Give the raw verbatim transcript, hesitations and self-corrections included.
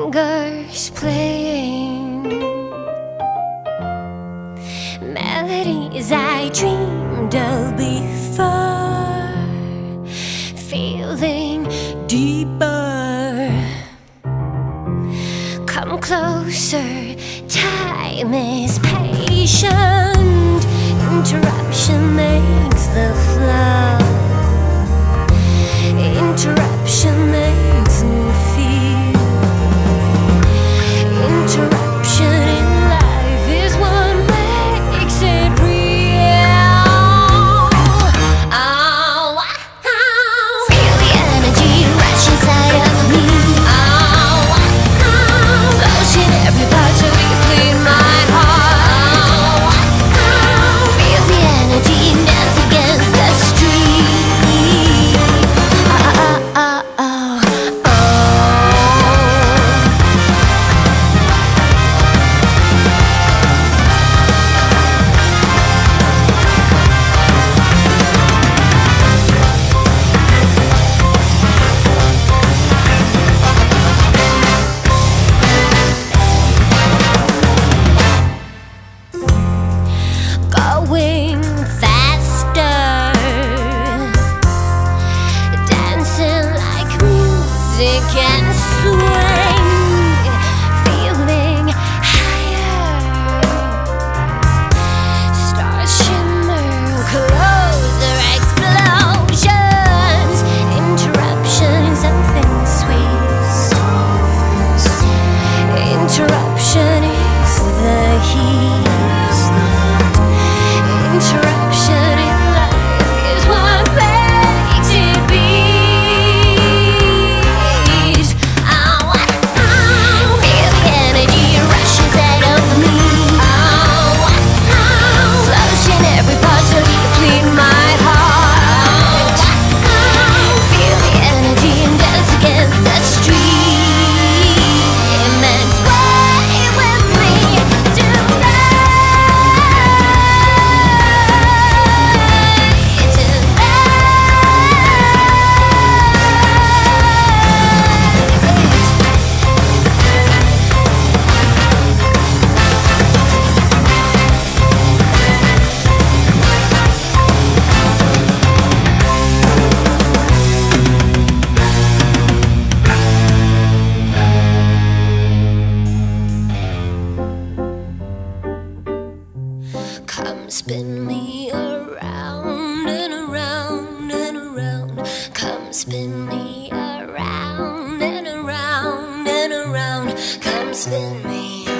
fingers playing melodies I dreamed of before, feeling deeper. Come closer, time is patient. Interruption makes the flow. Interruption makes me feel. Interruption in life is what makes it real. Oh, oh. Feel the energy rush inside of me. Oh, oh. Flows in every part so deeply in my heart. Oh, oh. Feel the energy dance against the street. Oh, oh, oh, oh. Going faster, dancing like music and swing, feeling higher. Stars shimmer, closer explosions. Interruption is something sweet. Interruption is the heat. Interruption in life is what makes it beat. Oh, oh. Feel the energy rushes out of me. Oh, oh. Flows in every part so deeply in my heart. Oh, feel the energy and dance against the street. It makes way with me tonight. Come spin me around and around and around. Come spin me around and around and around. Come spin me